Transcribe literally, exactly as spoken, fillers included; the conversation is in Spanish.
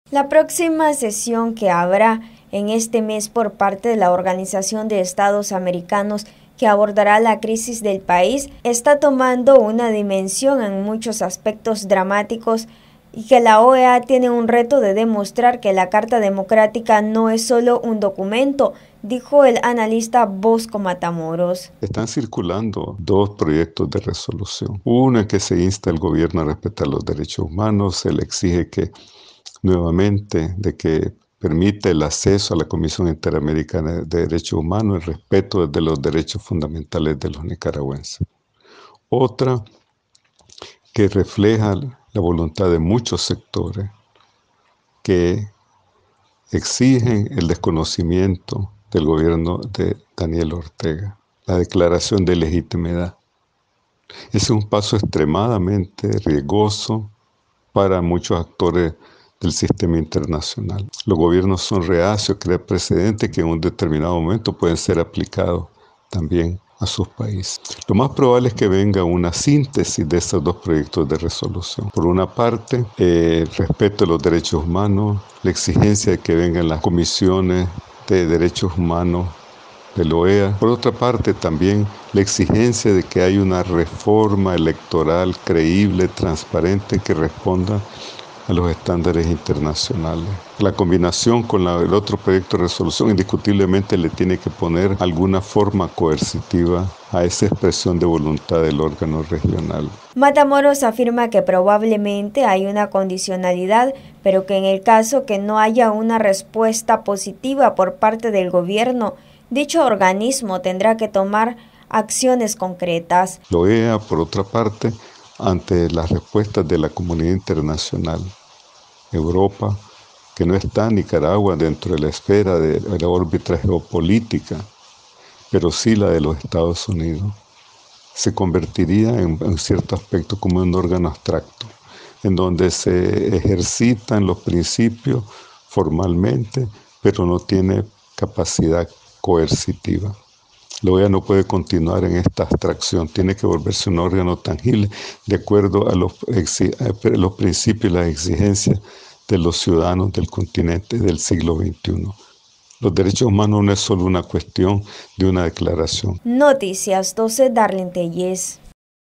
La próxima sesión que habrá en este mes por parte de la Organización de Estados Americanos, que abordará la crisis del país, está tomando una dimensión en muchos aspectos dramáticos y que la O E A tiene un reto de demostrar que la Carta Democrática no es solo un documento, dijo el analista Bosco Matamoros. Están circulando dos proyectos de resolución. Uno en que se insta al gobierno a respetar los derechos humanos, se le exige que nuevamente de que permite el acceso a la Comisión Interamericana de Derechos Humanos, el respeto de los derechos fundamentales de los nicaragüenses. Otra que refleja la voluntad de muchos sectores que exigen el desconocimiento del gobierno de Daniel Ortega, la declaración de legitimidad. Es un paso extremadamente riesgoso para muchos actores del sistema internacional. Los gobiernos son reacios a crear precedentes que en un determinado momento pueden ser aplicados también a sus países. Lo más probable es que venga una síntesis de estos dos proyectos de resolución. Por una parte, eh, el respeto de los derechos humanos, la exigencia de que vengan las comisiones de derechos humanos de la O E A. Por otra parte, también la exigencia de que haya una reforma electoral creíble, transparente, que responda a los estándares internacionales. La combinación con la, el otro proyecto de resolución indiscutiblemente le tiene que poner alguna forma coercitiva a esa expresión de voluntad del órgano regional. Matamoros afirma que probablemente hay una condicionalidad, pero que en el caso que no haya una respuesta positiva por parte del gobierno, dicho organismo tendrá que tomar acciones concretas. La O E A, por otra parte, ante las respuestas de la comunidad internacional, Europa, que no está Nicaragua dentro de la esfera de la órbita geopolítica, pero sí la de los Estados Unidos, se convertiría en, en cierto aspecto como un órgano abstracto, en donde se ejercitan los principios formalmente, pero no tiene capacidad coercitiva. La O E A no puede continuar en esta abstracción, tiene que volverse un órgano tangible de acuerdo a los, a los principios y las exigencias de los ciudadanos del continente del siglo veintiuno. Los derechos humanos no es solo una cuestión de una declaración. Noticias doce, Darlene Telles.